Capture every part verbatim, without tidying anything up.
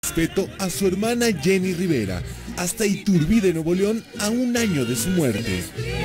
Respeto a su hermana Jenny Rivera, hasta Iturbide, Nuevo León, a un año de su muerte.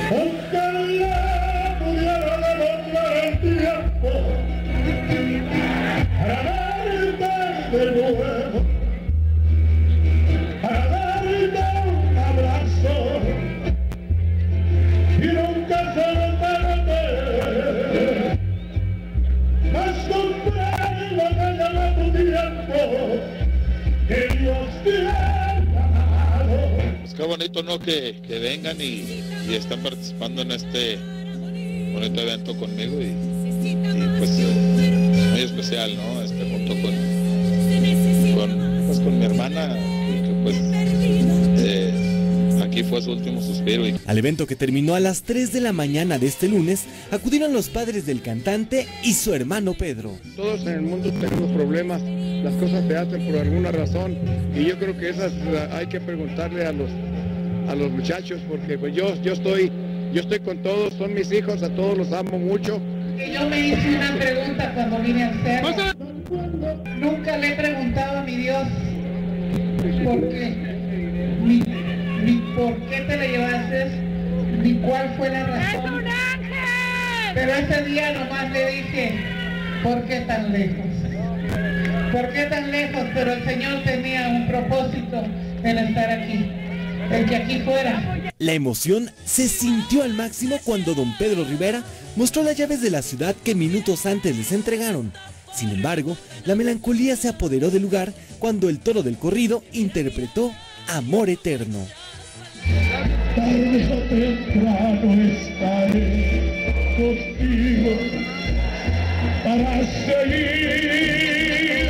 Pues qué bonito, ¿no? Que, que vengan y, y están participando en este bonito evento conmigo y, y pues eh, muy especial, ¿no? Este, junto con, con, pues, con mi hermana, que pues eh, aquí fue su último suspiro. Y... Al evento, que terminó a las tres de la mañana de este lunes, acudieron los padres del cantante y su hermano Pedro. Todos en el mundo tenemos problemas, las cosas se hacen por alguna razón y yo creo que esas hay que preguntarle a los a los muchachos, porque pues yo yo estoy yo estoy con todos, son mis hijos, a todos los amo mucho. Yo me hice una pregunta cuando vine al cerro. Nunca le he preguntado a mi Dios por qué, ni, ni por qué te le llevaste, ni cuál fue la razón. ¡Es un ángel! Pero ese día nomás le dije, ¿por qué tan lejos? ¿Por qué tan lejos? Pero el Señor tenía un propósito en estar aquí, el que aquí fuera. La emoción se sintió al máximo cuando don Pedro Rivera mostró las llaves de la ciudad que minutos antes les entregaron. Sin embargo, la melancolía se apoderó del lugar cuando el toro del corrido interpretó Amor Eterno. Tarde o temprano estaré contigo para seguir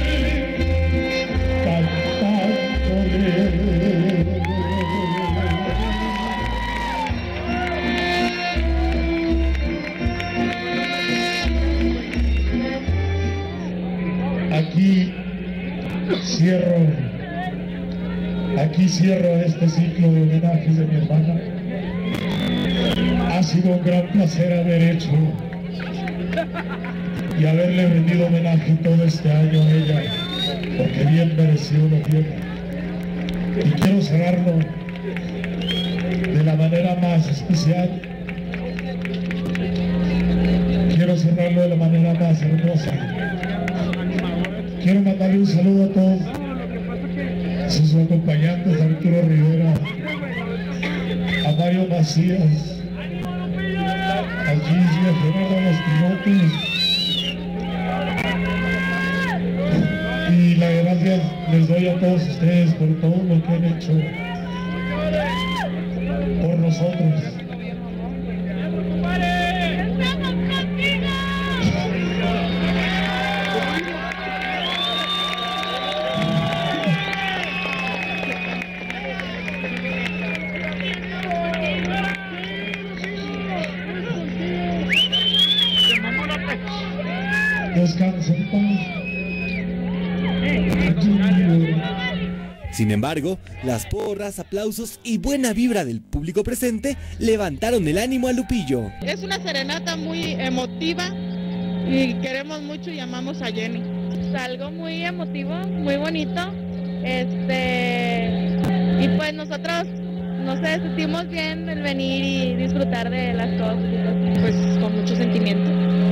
cantándole. Aquí cierro, aquí cierro este ciclo de homenajes de mi hermana. Ha sido un gran placer haber hecho y haberle rendido homenaje todo este año a ella, porque bien merecido lo tiene. Y quiero cerrarlo de la manera más especial. Quiero cerrarlo de la manera más hermosa. Quiero mandarle un saludo a todos sus acompañantes, a Arturo Rivera, a Mario Macías, a Gigi, a Fernando Los Pilotes. Y las gracias les doy a todos ustedes por todo lo que han hecho por nosotros. Descansa en paz. Sin embargo, las porras, aplausos y buena vibra del público presente levantaron el ánimo a Lupillo. Es una serenata muy emotiva y queremos mucho y amamos a Jenny. Es algo muy emotivo, muy bonito. Este y pues nosotros, no sé, sentimos bien el venir y disfrutar de las cosas, pues con mucho sentimiento.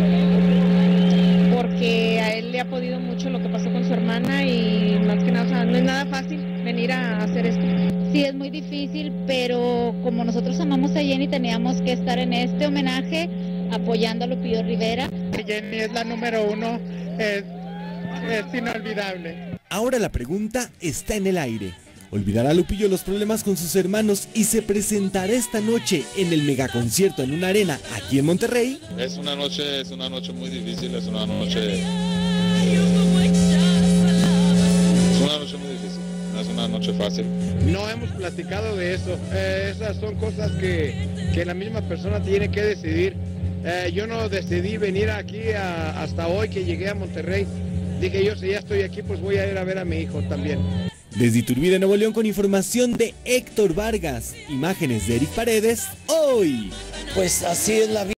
Porque a él le ha podido mucho lo que pasó con su hermana y más que nada, o sea, no es nada fácil venir a hacer esto. Sí, es muy difícil, pero como nosotros amamos a Jenny, teníamos que estar en este homenaje apoyando a Lupillo Rivera. Jenny es la número uno, es, es inolvidable. Ahora la pregunta está en el aire. ¿Olvidará Lupillo los problemas con sus hermanos y se presentará esta noche en el megaconcierto en una arena aquí en Monterrey? Es una noche, es una noche muy difícil, es una noche... Es una noche muy difícil, no es una noche fácil. No hemos platicado de eso, eh, esas son cosas que, que la misma persona tiene que decidir. Eh, yo no decidí venir aquí a, hasta hoy que llegué a Monterrey. Dije yo, si ya estoy aquí, pues voy a ir a ver a mi hijo también. Desde Iturbide, Nuevo León, con información de Héctor Vargas, imágenes de Eric Paredes, hoy. Pues así es la vida.